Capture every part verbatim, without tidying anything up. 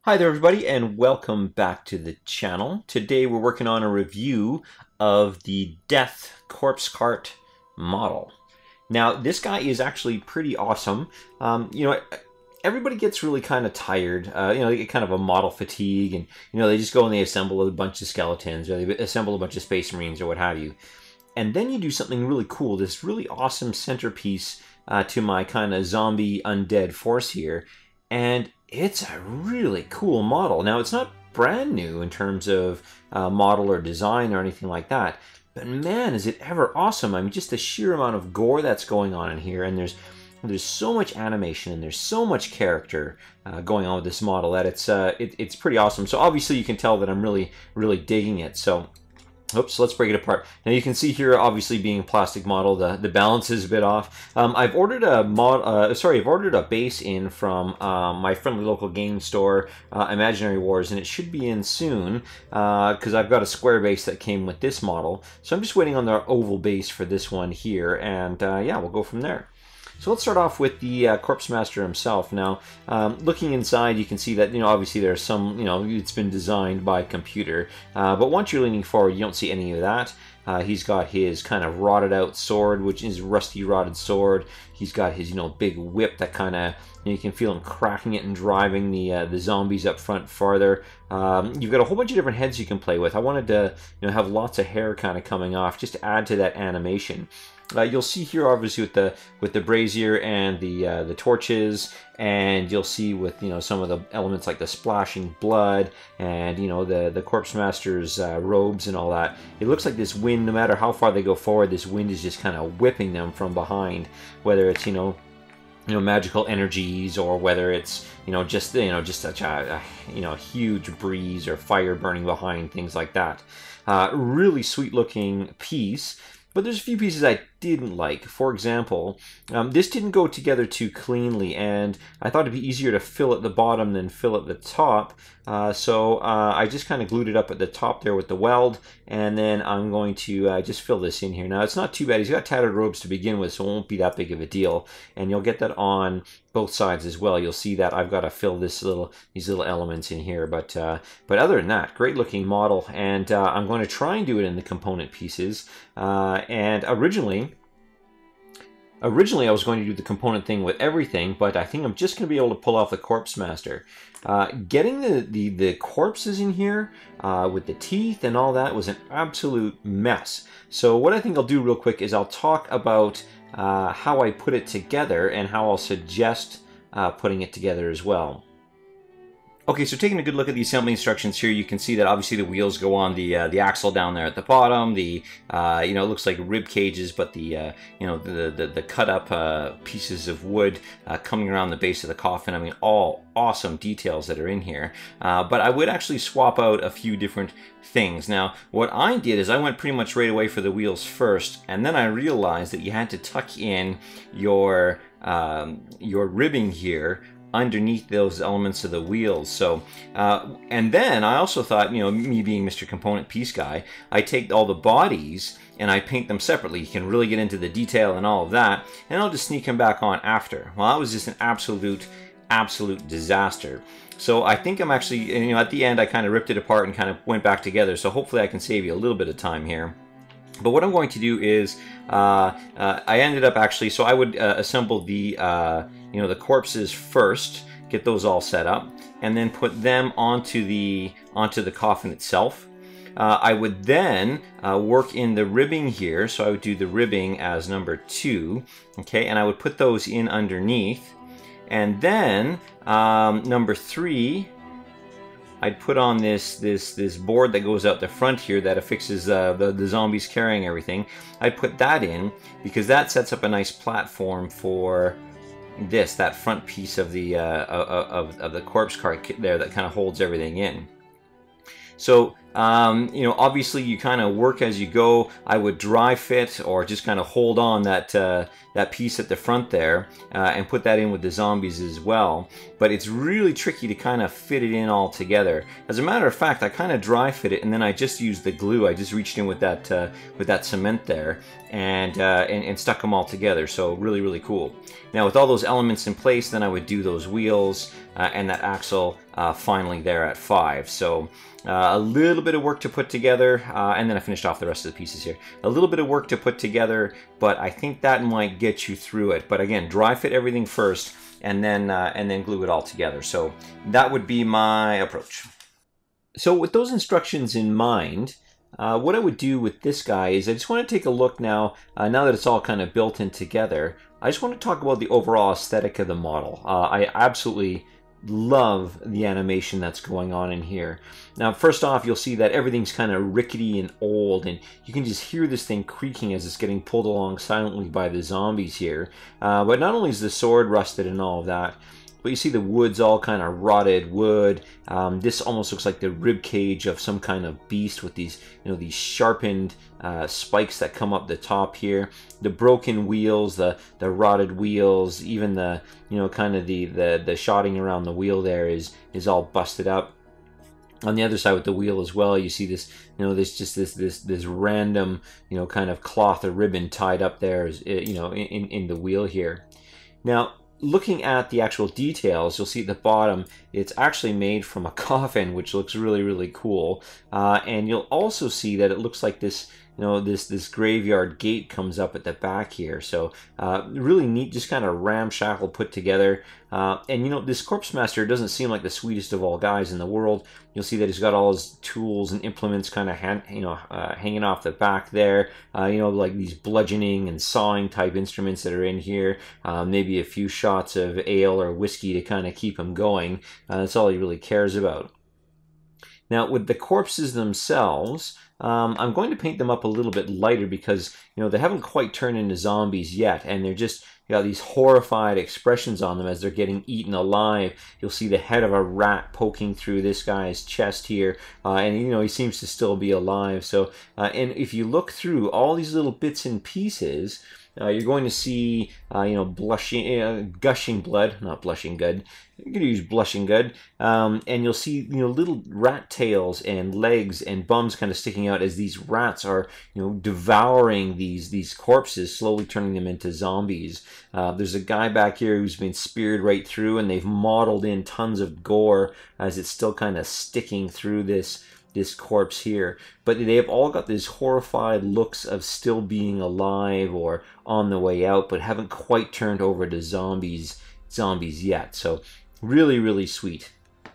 Hi there everybody and welcome back to the channel. Today we're working on a review of the Death Corpse Cart model. Now this guy is actually pretty awesome. Um, you know, everybody gets really kind of tired. Uh, you know, they get kind of a model fatigue and you know they just go and they assemble a bunch of skeletons or they assemble a bunch of Space Marines or what have you. And then you do something really cool, this really awesome centerpiece uh, to my kind of zombie undead force here. And it's a really cool model. Now, it's not brand new in terms of uh, model or design or anything like that, but man, is it ever awesome. I mean, just the sheer amount of gore that's going on in here, and there's there's so much animation and there's so much character uh, going on with this model that it's uh, it, it's pretty awesome. So obviously you can tell that I'm really, really digging it. So oops, let's break it apart. Now you can see here, obviously being a plastic model, the, the balance is a bit off. Um, I've ordered a mod, uh, sorry, I've ordered a base in from um, my friendly local game store, uh, Imaginary Wars, and it should be in soon because uh, I've got a square base that came with this model. So I'm just waiting on the oval base for this one here, and uh, yeah, we'll go from there. So let's start off with the uh, Corpse Master himself. Now, um, looking inside, you can see that, you know, obviously there's some, you know, it's been designed by computer. Uh, but once you're leaning forward, you don't see any of that. Uh, he's got his kind of rotted out sword, which is rusty rotted sword. He's got his, you know, big whip that kind of, you know, you can feel him cracking it and driving the uh, the zombies up front farther. Um, you've got a whole bunch of different heads you can play with. I wanted to, you know, have lots of hair kind of coming off just to add to that animation. Uh, you'll see here, obviously, with the with the brazier and the uh, the torches, and you'll see with you know some of the elements like the splashing blood and you know the the Corpse Master's uh, robes and all that. It looks like this wind, no matter how far they go forward, this wind is just kind of whipping them from behind. Whether it's you know you know magical energies or whether it's you know just you know just such a, a you know huge breeze or fire burning behind, things like that. Uh, really sweet looking piece. But there's a few pieces I didn't like. For example, um, this didn't go together too cleanly, and I thought it'd be easier to fill at the bottom than fill at the top. Uh, so uh, I just kind of glued it up at the top there with the weld, and then I'm going to uh, just fill this in here. Now, it's not too bad. He's got tattered robes to begin with, so it won't be that big of a deal. And you'll get that on both sides as well. You'll see that I've got to fill this little these little elements in here. But uh, but other than that, great looking model, and uh, I'm going to try and do it in the component pieces. Uh, and originally, Originally, I was going to do the component thing with everything, but I think I'm just going to be able to pull off the Corpse Master. Uh, getting the, the, the corpses in here uh, with the teeth and all that was an absolute mess. So what I think I'll do real quick is I'll talk about uh, how I put it together and how I'll suggest uh, putting it together as well. Okay, so taking a good look at the assembly instructions here, you can see that obviously the wheels go on the uh, the axle down there at the bottom. The uh, you know, it looks like rib cages, but the uh, you know the the, the cut up uh, pieces of wood uh, coming around the base of the coffin. I mean, all awesome details that are in here. Uh, but I would actually swap out a few different things. Now, what I did is I went pretty much right away for the wheels first, and then I realized that you had to tuck in your um, your ribbing here underneath those elements of the wheels. So uh, and then I also thought, you know, me being Mister Component Piece guy, I take all the bodies and I paint them separately. You can really get into the detail and all of that, and I'll just sneak them back on after. Well, that was just an absolute absolute disaster. So I think I'm actually, you know, at the end I kind of ripped it apart and kind of went back together, so hopefully I can save you a little bit of time here. But what I'm going to do is, uh, uh, I ended up actually, so I would uh, assemble the, uh, you know, the corpses first, get those all set up, and then put them onto the onto the coffin itself. Uh, I would then uh, work in the ribbing here, so I would do the ribbing as number two, okay, and I would put those in underneath, and then um, number three, I'd put on this this this board that goes out the front here that affixes uh, the, the zombies carrying everything. I'd put that in because that sets up a nice platform for this, that front piece of the uh, of, of the corpse cart there that kind of holds everything in. So um, you know, obviously you kind of work as you go. I would dry fit or just kind of hold on that uh, that piece at the front there uh, and put that in with the zombies as well. But it's really tricky to kind of fit it in all together. As a matter of fact, I kind of dry fit it and then I just used the glue. I just reached in with that uh, with that cement there and, uh, and and stuck them all together. So really, really cool. Now with all those elements in place, then I would do those wheels uh, and that axle uh, finally there at five. So uh, a little bit of work to put together, uh, and then I finished off the rest of the pieces here. A little bit of work to put together, but I think that might get you through it. But again, dry fit everything first, and then uh, and then glue it all together. So that would be my approach. So with those instructions in mind, uh, what I would do with this guy is I just want to take a look now, uh, now that it's all kind of built in together. I just want to talk about the overall aesthetic of the model. Uh, I absolutely love the animation that's going on in here. Now, first off, you'll see that everything's kind of rickety and old, and you can just hear this thing creaking as it's getting pulled along silently by the zombies here. Uh, but not only is the sword rusted and all of that, but you see the wood's all kind of rotted wood. Um, this almost looks like the rib cage of some kind of beast with these, you know, these sharpened uh, spikes that come up the top here. The broken wheels, the the rotted wheels, even the, you know, kind of the the the shotting around the wheel there is is all busted up. On the other side with the wheel as well, you see this, you know, this just this this this random, you know, kind of cloth or ribbon tied up there, you know, in in the wheel here. Now, looking at the actual details, you'll see at the bottom, it's actually made from a coffin, which looks really, really cool. Uh, and you'll also see that it looks like this, you know, this this graveyard gate comes up at the back here. So uh, really neat, just kind of ramshackle put together. Uh, and you know, this Corpse Master doesn't seem like the sweetest of all guys in the world. You'll see that he's got all his tools and implements kind of, hand, you know, uh, hanging off the back there. Uh, you know, like these bludgeoning and sawing type instruments that are in here. Uh, maybe a few shots of ale or whiskey to kind of keep him going. Uh, that's all he really cares about. Now, with the corpses themselves, um, I'm going to paint them up a little bit lighter because, you know, they haven't quite turned into zombies yet, and they're just, you got these horrified expressions on them as they're getting eaten alive. You'll see the head of a rat poking through this guy's chest here, uh, and, you know, he seems to still be alive. So, uh, and if you look through all these little bits and pieces, Uh, you're going to see, uh, you know, blushing, uh, gushing blood, not blushing good. You can use blushing good, um, and you'll see, you know, little rat tails and legs and bums kind of sticking out as these rats are, you know, devouring these these corpses, slowly turning them into zombies. Uh, there's a guy back here who's been speared right through, and they've modeled in tons of gore as it's still kind of sticking through this. this corpse here, but they have all got these horrified looks of still being alive or on the way out, but haven't quite turned over to zombies zombies yet. So really, really sweet.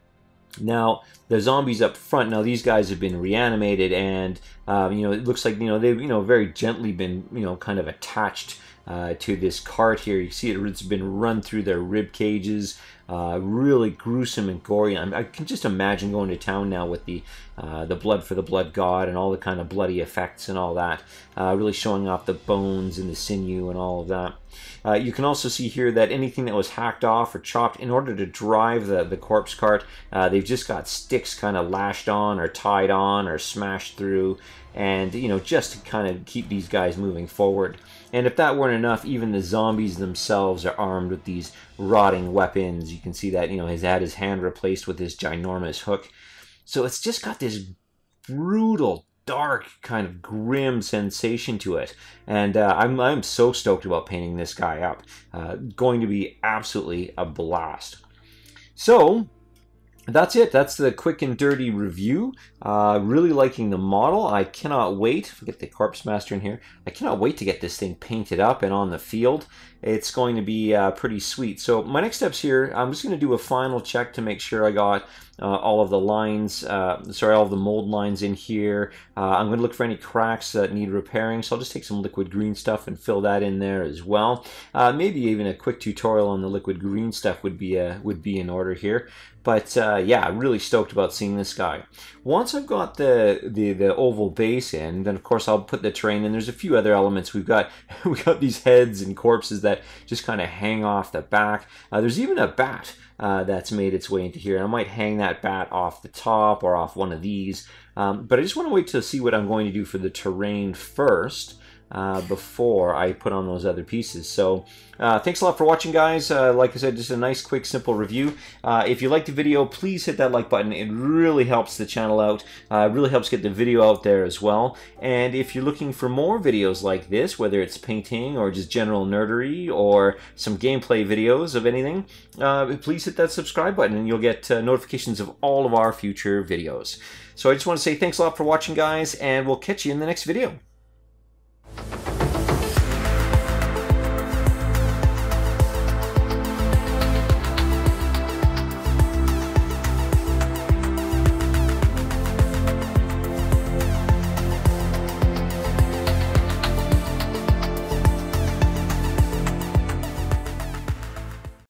Now, the zombies up front, now these guys have been reanimated, and um, you know, it looks like, you know, they've, you know, very gently been, you know, kind of attached uh, to this cart here. You see it, it's been run through their rib cages. Uh, really gruesome and gory. I, I can just imagine going to town now with the uh, the blood for the blood god and all the kind of bloody effects and all that. Uh, really showing off the bones and the sinew and all of that. Uh, you can also see here that anything that was hacked off or chopped, in order to drive the, the corpse cart, uh, they've just got sticks kind of lashed on or tied on or smashed through, and, you know, just to kind of keep these guys moving forward. And if that weren't enough, even the zombies themselves are armed with these rotting weapons. You can see that, you know, he's had his hand replaced with this ginormous hook. So it's just got this brutal, dark, kind of grim sensation to it. And uh, I'm, I'm so stoked about painting this guy up. Uh, going to be absolutely a blast. So that's it. That's the quick and dirty review. Uh, really liking the model. I cannot wait. Forget the Corpse Master in here. I cannot wait to get this thing painted up and on the field. It's going to be uh, pretty sweet. So my next steps here, I'm just going to do a final check to make sure I got uh, all of the lines, uh, sorry, all of the mold lines in here. Uh, I'm going to look for any cracks that need repairing. So I'll just take some liquid green stuff and fill that in there as well. Uh, maybe even a quick tutorial on the liquid green stuff would be uh, would be in order here. But uh, yeah, really stoked about seeing this guy. Once I've got the, the the oval base in, then of course I'll put the terrain in. There's a few other elements. We've got we got these heads and corpses that just kind of hang off the back. Uh, there's even a bat uh, that's made its way into here. And I might hang that bat off the top or off one of these. Um, but I just want to wait to see what I'm going to do for the terrain first. uh, before I put on those other pieces. So uh, thanks a lot for watching, guys. Uh, like I said, just a nice, quick, simple review. Uh, if you liked the video, please hit that like button. It really helps the channel out. Uh, really helps get the video out there as well. And if you're looking for more videos like this, whether it's painting or just general nerdery or some gameplay videos of anything, uh, please hit that subscribe button and you'll get uh, notifications of all of our future videos. So I just want to say thanks a lot for watching, guys, and we'll catch you in the next video.